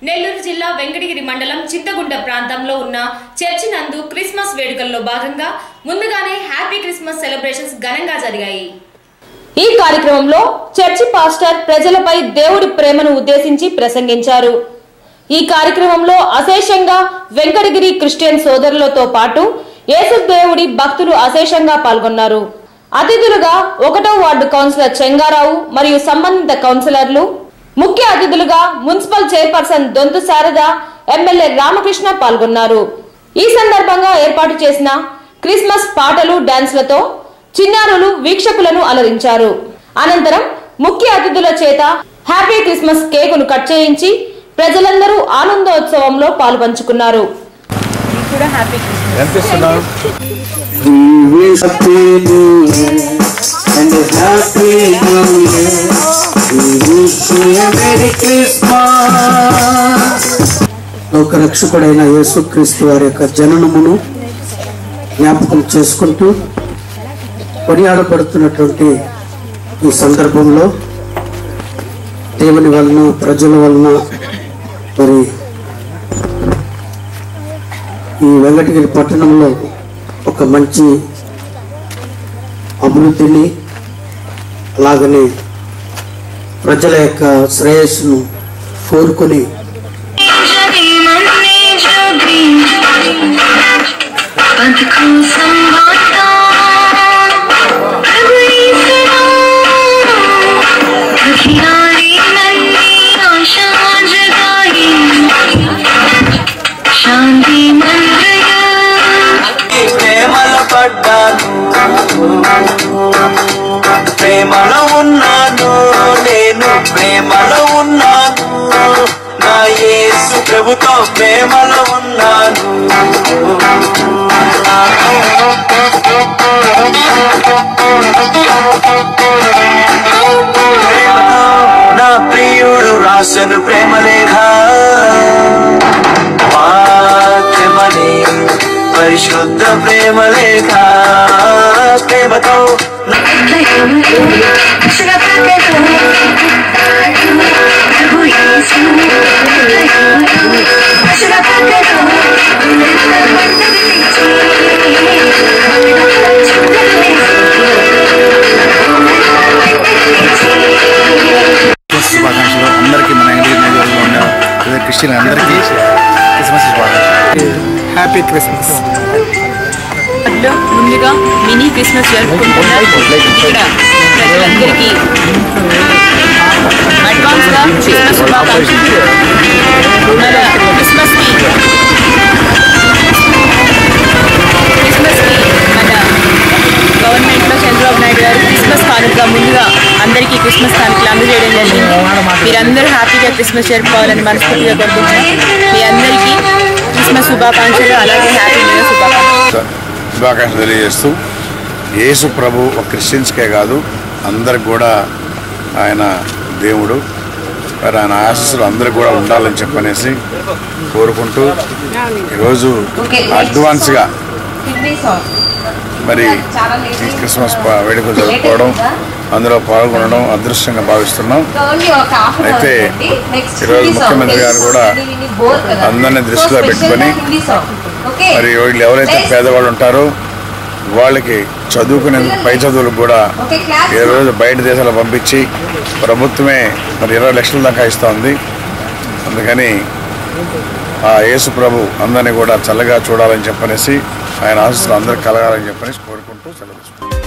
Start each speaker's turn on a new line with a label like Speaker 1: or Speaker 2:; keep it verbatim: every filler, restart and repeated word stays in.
Speaker 1: నెల్లూరు జిల్లా వెంకటగిరి మండలం చింతగుంట ప్రాంతంలో ఉన్న చర్చి నందు క్రిస్మస్ వేడుకల్లో భాగంగా ముందుగానే హ్యాపీ క్రిస్మస్ సెలబ్రేషన్స్ ఘనంగా జరిగాయి. ఈ కార్యక్రమంలో చర్చి పాస్టర్ ప్రజలపై దేవుడి ప్రేమను ఉద్దేశించి ప్రసంగించారు. ఈ కార్యక్రమంలో అశేషంగా వెంకటగిరి క్రిస్టియన్ సోదరులతో పాటు యేసు దేవుడి భక్తులు అశేషంగా పాల్గొన్నారు. అతిథులుగా ఒకటో వార్డు కౌన్సిలర్ చెంగారావు మరియు సంబంధిత కౌన్సిలర్లు, ముఖ్య అతిథులుగా municipal chairperson Donthu Sharada, MLA Ramakrishna పాల్గొన్నారు. ఈ సందర్భంగా ఏర్పాటు చేసిన క్రిస్మస్ పాటలు, డాన్స్లతో చిన్నారులు వీక్షకులను అలరించారు. అనంతరం ముఖ్య అతిథుల చేత హ్యాపీ క్రిస్మస్ కేకును కట్ చేయించి ప్రజలందరూ ఆనందోత్సవంలో పాల్పంచుకున్నారు.
Speaker 2: లోక రక్షకుడైన యేసుక్రీస్తు వారి యొక్క జననమును జ్ఞాపకం చేసుకుంటూ కొనియాడబడుతున్నటువంటి ఈ సందర్భంలో దేవుని వలన, ప్రజల వలన మరి ఈ వెంకటగిరి పట్టణంలో ఒక మంచి అభివృద్ధిని, అలాగనే ప్రజల యొక్క శ్రేయస్సును కోరుకొని
Speaker 3: ప్రేమలో ఉన్నాను, నేను ప్రేమలో ఉన్నాను, నా యేసు ప్రభుతో ప్రేమలో ఉన్నాను. నా ప్రియుడు రాసను ప్రేమ లేఖ, వాక్యమని పరిశుద్ధ ప్రేమ లేఖ, ప్రేమతో
Speaker 4: శుభాకాంక్షలు అందరికీ, మన ఇండియన్ ఉన్న క్రిస్టియన్ అందరికీ క్రిస్మస్ శుభాకాంక్షలు. Happy Christmas.
Speaker 5: ముందుగా మినీ క్రిస్మస్ జరుపుకుంటున్నారు. ఇక్కడ ప్రజలందరికీ అడ్వాన్స్ గా క్రిస్మస్ శుభాకాంక్షలు. మన క్రిస్మస్ కి క్రిస్మస్ కి మన గవర్నమెంట్ లో చంద్రబాబు నాయుడు గారు క్రిస్మస్ కానుక ముందుగా అందరికీ క్రిస్మస్ కానుకలు అందజేయడం జరిగింది. మీరందరూ హ్యాపీగా క్రిస్మస్ జరుపుకోవాలని మనస్ఫూర్తిగా కోరుకుంటున్నాం. మీ అందరికీ క్రిస్మస్ శుభాకాంక్షలు, అలాగే హ్యాపీ న్యూ ఇయర్ శుభాకాంక్షలు
Speaker 4: శుభాకాంక్షలు తెలియజేస్తూ, యేసు ప్రభు ఒక క్రిస్టియన్స్కే కాదు అందరికి కూడా ఆయన దేవుడు, మరి ఆయన ఆశీస్సులు అందరికి కూడా ఉండాలని చెప్పనేసి కోరుకుంటూ ఈరోజు అడ్వాన్స్గా మరి ఈ క్రిస్మస్ వేడుకలు జరుపుకోవడం, అందులో పాల్గొనడం అదృష్టంగా భావిస్తున్నాం. అయితే ఈరోజు ముఖ్యమంత్రి గారు కూడా అందరినీ దృష్టిలో పెట్టుకొని మరి వీళ్ళు ఎవరైతే పేదవాళ్ళు ఉంటారో వాళ్ళకి చదువుకునేందుకు పై చదువులకు కూడా ఈ రోజు బయట దేశాలు పంపించి ప్రభుత్వమే మరి ఇరవై లక్షల దాకా ఇస్తూ ఉంది. అందుకని ఆ యేసు ప్రభు అందరినీ కూడా చల్లగా చూడాలని చెప్పనేసి, ఆయన ఆశీస్సులు అందరికి కలగాలని చెప్పనేసి కోరుకుంటూ సెలవు.